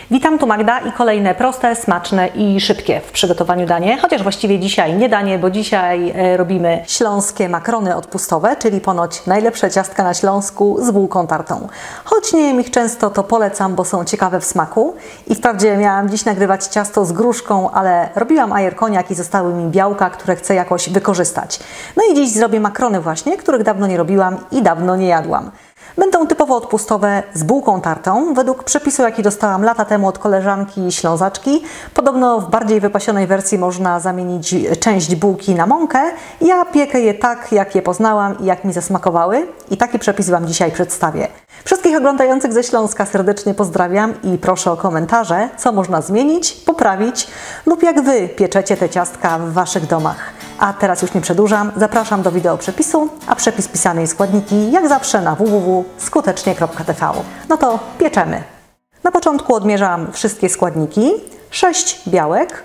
Witam, tu Magda i kolejne proste, smaczne i szybkie w przygotowaniu danie, chociaż właściwie dzisiaj nie danie, bo dzisiaj robimy śląskie makarony odpustowe, czyli ponoć najlepsze ciastka na Śląsku z bułką tartą. Choć nie jem ich często, to polecam, bo są ciekawe w smaku i wprawdzie miałam dziś nagrywać ciasto z gruszką, ale robiłam ajerkoniak i zostały mi białka, które chcę jakoś wykorzystać. No i dziś zrobię makarony właśnie, których dawno nie robiłam i dawno nie jadłam. Będą typowo odpustowe z bułką tartą, według przepisu, jaki dostałam lata temu od koleżanki Ślązaczki. Podobno w bardziej wypasionej wersji można zamienić część bułki na mąkę. Ja piekę je tak, jak je poznałam i jak mi zasmakowały i taki przepis Wam dzisiaj przedstawię. Wszystkich oglądających ze Śląska serdecznie pozdrawiam i proszę o komentarze, co można zmienić, poprawić lub jak Wy pieczecie te ciastka w Waszych domach. A teraz już nie przedłużam, zapraszam do wideo przepisu, a przepis pisany i składniki jak zawsze na www.skutecznie.tv. No to pieczemy. Na początku odmierzam wszystkie składniki. 6 białek,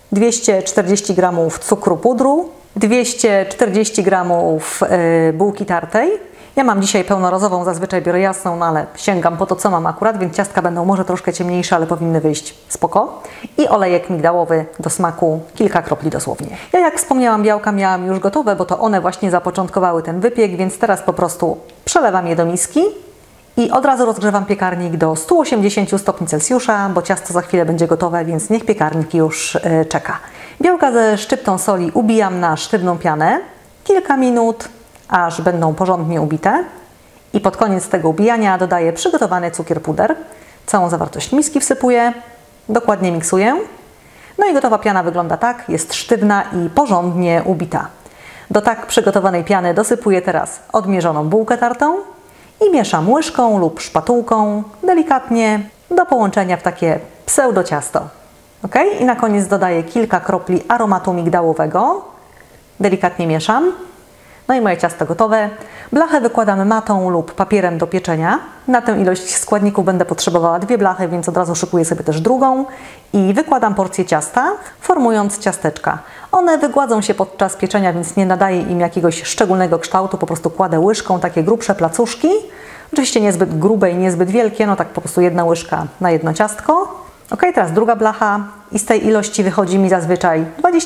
240 g cukru pudru, 240 g bułki tartej. Ja mam dzisiaj pełnorazową, zazwyczaj biorę jasną, no ale sięgam po to, co mam akurat, więc ciastka będą może troszkę ciemniejsze, ale powinny wyjść spoko. I olejek migdałowy do smaku, kilka kropli dosłownie. Ja, jak wspomniałam, białka miałam już gotowe, bo to one właśnie zapoczątkowały ten wypiek, więc teraz po prostu przelewam je do miski i od razu rozgrzewam piekarnik do 180 stopni Celsjusza, bo ciasto za chwilę będzie gotowe, więc niech piekarnik już czeka. Białka ze szczyptą soli ubijam na sztywną pianę, kilka minut, aż będą porządnie ubite i pod koniec tego ubijania dodaję przygotowany cukier puder. Całą zawartość miski wsypuję, dokładnie miksuję. No i gotowa piana wygląda tak, jest sztywna i porządnie ubita. Do tak przygotowanej piany dosypuję teraz odmierzoną bułkę tartą i mieszam łyżką lub szpatułką delikatnie do połączenia w takie pseudociasto. Ok? I na koniec dodaję kilka kropli aromatu migdałowego. Delikatnie mieszam. No i moje ciasto gotowe. Blachę wykładamy matą lub papierem do pieczenia. Na tę ilość składników będę potrzebowała 2 blachy, więc od razu szykuję sobie też drugą. I wykładam porcję ciasta, formując ciasteczka. One wygładzą się podczas pieczenia, więc nie nadaję im jakiegoś szczególnego kształtu. Po prostu kładę łyżką takie grubsze placuszki. Oczywiście niezbyt grube i niezbyt wielkie, no tak po prostu jedna łyżka na jedno ciastko. Ok, teraz druga blacha i z tej ilości wychodzi mi zazwyczaj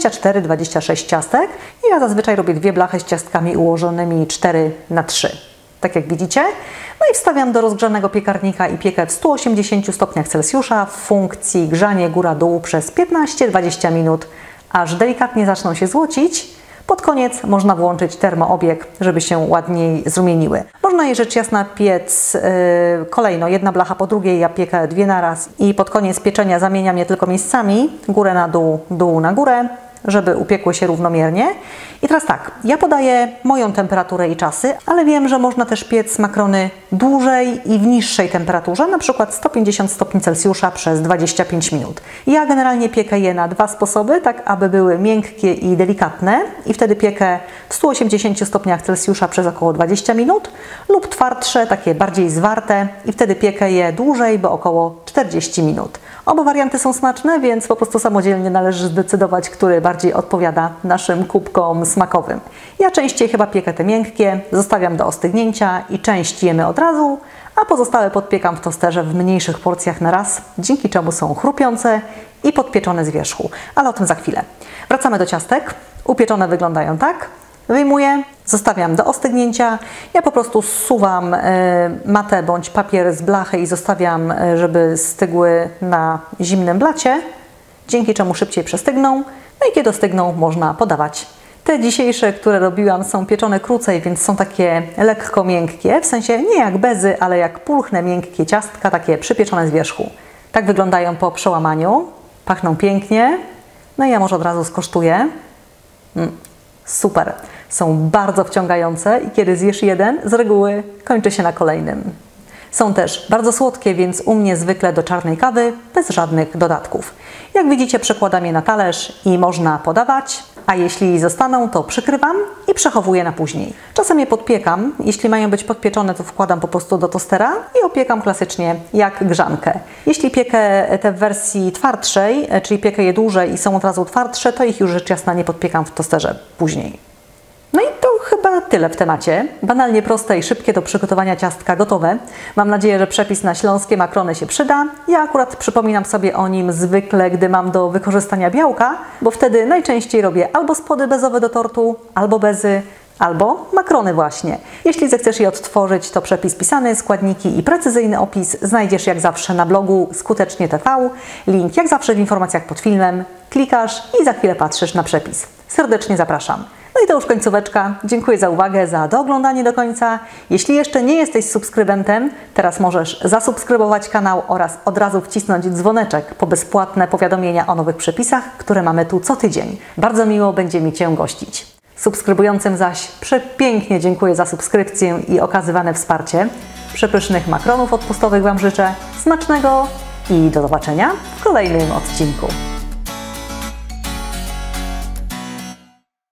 24-26 ciastek. I ja zazwyczaj robię 2 blachy z ciastkami ułożonymi 4 na 3. Tak jak widzicie. No i wstawiam do rozgrzanego piekarnika i piekę w 180 stopniach Celsjusza w funkcji grzanie góra-dół przez 15-20 minut, aż delikatnie zaczną się złocić. Pod koniec można włączyć termoobieg, żeby się ładniej zrumieniły. Można je rzecz jasna piec kolejno, jedna blacha po drugiej, ja piekę 2 na raz i pod koniec pieczenia zamieniam je tylko miejscami, górę na dół, dół na górę, żeby upiekły się równomiernie. I teraz tak, ja podaję moją temperaturę i czasy, ale wiem, że można też piec makarony dłużej i w niższej temperaturze, na przykład 150 stopni Celsjusza przez 25 minut. Ja generalnie piekę je na 2 sposoby, tak aby były miękkie i delikatne i wtedy piekę w 180 stopniach Celsjusza przez około 20 minut lub twardsze, takie bardziej zwarte i wtedy piekę je dłużej, bo około 40 minut. Oba warianty są smaczne, więc po prostu samodzielnie należy zdecydować, który bardziej odpowiada naszym kubkom smakowym. Ja częściej chyba piekę te miękkie, zostawiam do ostygnięcia i część jemy od razu, a pozostałe podpiekam w tosterze w mniejszych porcjach na raz, dzięki czemu są chrupiące i podpieczone z wierzchu. Ale o tym za chwilę. Wracamy do ciastek. Upieczone wyglądają tak. Wyjmuję, zostawiam do ostygnięcia. Ja po prostu zsuwam matę bądź papier z blachy i zostawiam, żeby stygły na zimnym blacie, dzięki czemu szybciej przestygną. No i kiedy ostygną, można podawać. Te dzisiejsze, które robiłam, są pieczone krócej, więc są takie lekko miękkie, w sensie nie jak bezy, ale jak pulchne, miękkie ciastka, takie przypieczone z wierzchu. Tak wyglądają po przełamaniu, pachną pięknie. No i ja może od razu skosztuję. Super. Są bardzo wciągające i kiedy zjesz jeden, z reguły kończy się na kolejnym. Są też bardzo słodkie, więc u mnie zwykle do czarnej kawy, bez żadnych dodatków. Jak widzicie, przekładam je na talerz i można podawać, a jeśli zostaną, to przykrywam i przechowuję na później. Czasem je podpiekam. Jeśli mają być podpieczone, to wkładam po prostu do tostera i opiekam klasycznie jak grzankę. Jeśli piekę te w wersji twardszej, czyli piekę je dłużej i są od razu twardsze, to ich już rzecz jasna nie podpiekam w tosterze później. No i to chyba akurat tyle w temacie. Banalnie proste i szybkie do przygotowania ciastka gotowe. Mam nadzieję, że przepis na śląskie makrony się przyda. Ja akurat przypominam sobie o nim zwykle, gdy mam do wykorzystania białka, bo wtedy najczęściej robię albo spody bezowe do tortu, albo bezy, albo makrony właśnie. Jeśli zechcesz je odtworzyć, to przepis pisany, składniki i precyzyjny opis znajdziesz jak zawsze na blogu Skutecznie TV. Link jak zawsze w informacjach pod filmem. Klikasz i za chwilę patrzysz na przepis. Serdecznie zapraszam. No i to już końcóweczka. Dziękuję za uwagę, za dooglądanie do końca. Jeśli jeszcze nie jesteś subskrybentem, teraz możesz zasubskrybować kanał oraz od razu wcisnąć dzwoneczek po bezpłatne powiadomienia o nowych przepisach, które mamy tu co tydzień. Bardzo miło będzie mi Cię gościć. Subskrybującym zaś przepięknie dziękuję za subskrypcję i okazywane wsparcie. Przepysznych makronów odpustowych Wam życzę, smacznego i do zobaczenia w kolejnym odcinku.